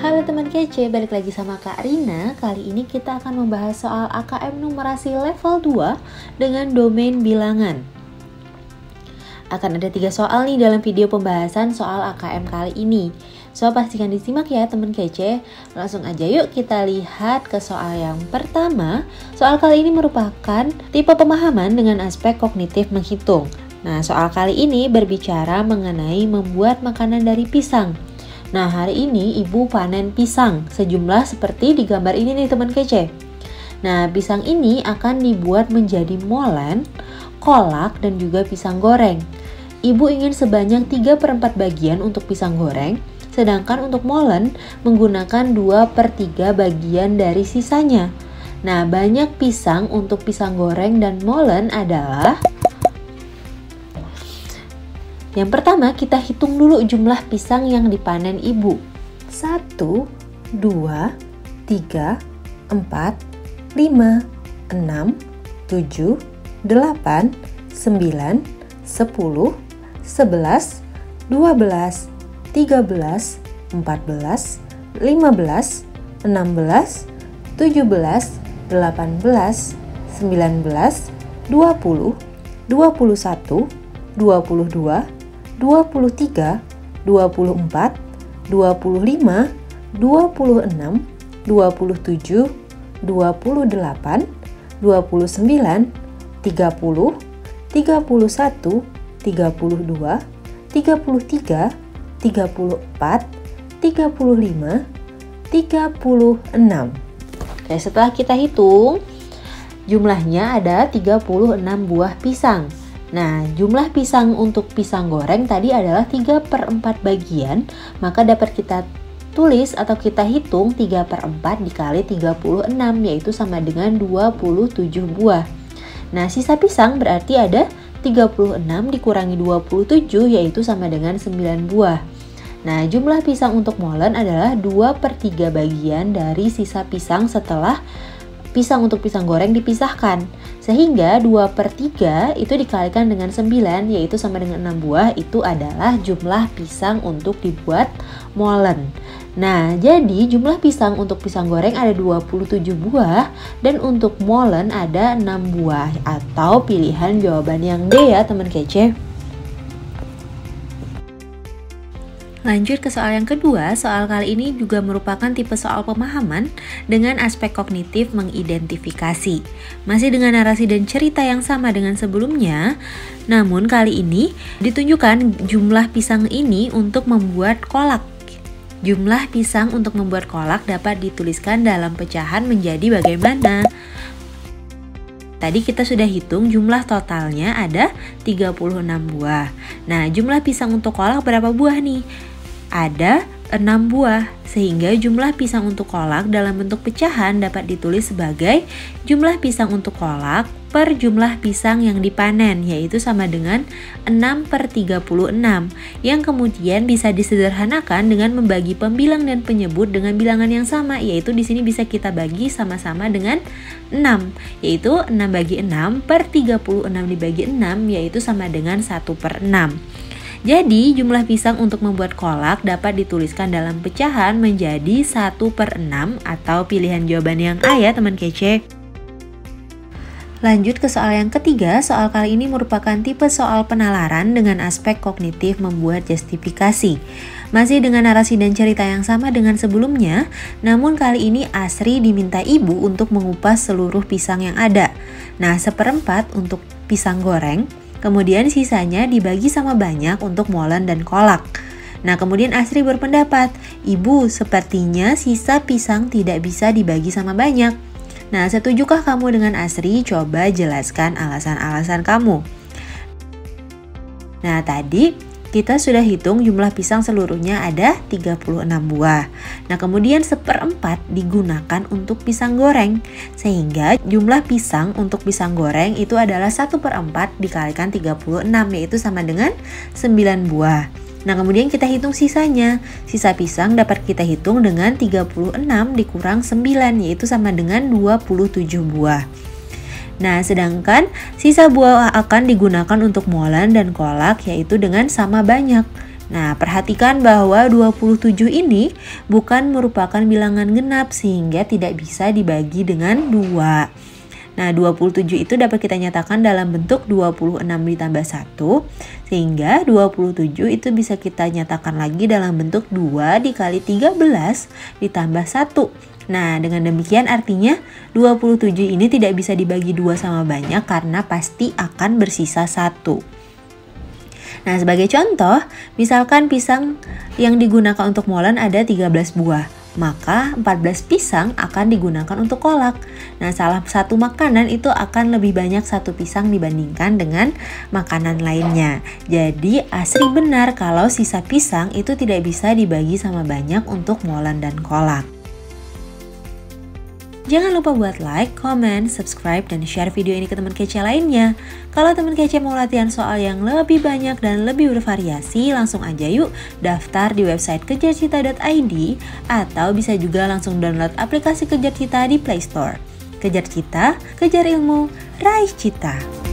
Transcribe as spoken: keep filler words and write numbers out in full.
Halo teman kece, balik lagi sama Kak Rina. Kali ini kita akan membahas soal A K M numerasi level dua dengan domain bilangan. Akan ada tiga soal nih dalam video pembahasan soal A K M kali ini. So, pastikan disimak ya teman kece. Langsung aja yuk kita lihat ke soal yang pertama. Soal kali ini merupakan tipe pemahaman dengan aspek kognitif menghitung. Nah, soal kali ini berbicara mengenai membuat makanan dari pisang. Nah, hari ini ibu panen pisang sejumlah seperti di gambar ini nih teman kece. Nah, pisang ini akan dibuat menjadi molen, kolak, dan juga pisang goreng. Ibu ingin sebanyak tiga per empat bagian untuk pisang goreng, sedangkan untuk molen menggunakan dua per tiga bagian dari sisanya. Nah, banyak pisang untuk pisang goreng dan molen adalah... Yang pertama, kita hitung dulu jumlah pisang yang dipanen ibu. satu, dua, tiga, empat, lima, enam, tujuh, delapan, sembilan, sepuluh, sebelas, dua belas, tiga belas, empat belas, lima belas, enam belas, tujuh belas, delapan belas, sembilan belas, dua puluh, dua puluh satu, dua puluh dua, dua puluh tiga, dua puluh empat, dua puluh lima, dua puluh enam, dua puluh tujuh, dua puluh delapan, dua puluh sembilan, tiga puluh, tiga puluh satu, tiga puluh dua, tiga puluh tiga, tiga puluh empat, tiga puluh lima, tiga puluh enam. Oke, setelah kita hitung, jumlahnya ada tiga puluh enam buah pisang. Nah, jumlah pisang untuk pisang goreng tadi adalah tiga per empat bagian, maka dapat kita tulis atau kita hitung tiga per empat dikali tiga puluh enam, yaitu sama dengan dua puluh tujuh buah. Nah, sisa pisang berarti ada tiga puluh enam dikurangi dua puluh tujuh, yaitu sama dengan sembilan buah. Nah, jumlah pisang untuk molen adalah dua per tiga bagian dari sisa pisang setelah pisang untuk pisang goreng dipisahkan. Sehingga dua per tiga itu dikalikan dengan sembilan, yaitu sama dengan enam buah. Itu adalah jumlah pisang untuk dibuat molen. Nah, jadi jumlah pisang untuk pisang goreng ada dua puluh tujuh buah dan untuk molen ada enam buah, atau pilihan jawaban yang D ya teman kece. Lanjut ke soal yang kedua. Soal kali ini juga merupakan tipe soal pemahaman dengan aspek kognitif mengidentifikasi. Masih dengan narasi dan cerita yang sama dengan sebelumnya, namun kali ini ditunjukkan jumlah pisang ini untuk membuat kolak. Jumlah pisang untuk membuat kolak dapat dituliskan dalam pecahan menjadi bagaimana? Tadi kita sudah hitung jumlah totalnya ada tiga puluh enam buah. Nah, jumlah pisang untuk kolak berapa buah nih? Ada enam buah, sehingga jumlah pisang untuk kolak dalam bentuk pecahan dapat ditulis sebagai jumlah pisang untuk kolak per jumlah pisang yang dipanen, yaitu sama dengan enam per tiga puluh enam, yang kemudian bisa disederhanakan dengan membagi pembilang dan penyebut dengan bilangan yang sama, yaitu di sini bisa kita bagi sama-sama dengan enam, yaitu enam bagi enam per tiga puluh enam dibagi enam, yaitu sama dengan satu per enam. Jadi, jumlah pisang untuk membuat kolak dapat dituliskan dalam pecahan menjadi satu per enam, atau pilihan jawaban yang A ya teman kece. Lanjut ke soal yang ketiga. Soal kali ini merupakan tipe soal penalaran dengan aspek kognitif membuat justifikasi. Masih dengan narasi dan cerita yang sama dengan sebelumnya, namun kali ini Asri diminta ibu untuk mengupas seluruh pisang yang ada. Nah, seperempat untuk pisang goreng, kemudian sisanya dibagi sama banyak untuk molen dan kolak. Nah, kemudian Asri berpendapat, ibu, sepertinya sisa pisang tidak bisa dibagi sama banyak. Nah, setujukah kamu dengan Asri? Coba jelaskan alasan-alasan kamu. Nah, tadi kita sudah hitung jumlah pisang seluruhnya ada tiga puluh enam buah. Nah, kemudian seperempat digunakan untuk pisang goreng. Sehingga jumlah pisang untuk pisang goreng itu adalah satu per empat dikalikan tiga puluh enam, yaitu sama dengan sembilan buah. Nah, kemudian kita hitung sisanya. Sisa pisang dapat kita hitung dengan tiga puluh enam dikurang sembilan, yaitu sama dengan dua puluh tujuh buah. Nah, sedangkan sisa buah akan digunakan untuk molen dan kolak, yaitu dengan sama banyak. Nah, perhatikan bahwa dua puluh tujuh ini bukan merupakan bilangan genap sehingga tidak bisa dibagi dengan dua. Nah, dua puluh tujuh itu dapat kita nyatakan dalam bentuk dua puluh enam ditambah satu, sehingga dua puluh tujuh itu bisa kita nyatakan lagi dalam bentuk dua dikali tiga belas ditambah satu. Nah, dengan demikian artinya dua puluh tujuh ini tidak bisa dibagi dua sama banyak karena pasti akan bersisa satu. Nah, sebagai contoh, misalkan pisang yang digunakan untuk molen ada tiga belas buah, maka empat belas pisang akan digunakan untuk kolak. Nah, salah satu makanan itu akan lebih banyak satu pisang dibandingkan dengan makanan lainnya. Jadi, asli benar kalau sisa pisang itu tidak bisa dibagi sama banyak untuk molen dan kolak. Jangan lupa buat like, comment, subscribe, dan share video ini ke teman kece lainnya. Kalau teman kece mau latihan soal yang lebih banyak dan lebih bervariasi, langsung aja yuk daftar di website kejar cita dot i d atau bisa juga langsung download aplikasi Kejar Cita di Play Store. Kejar Cita, kejar ilmu, raih cita.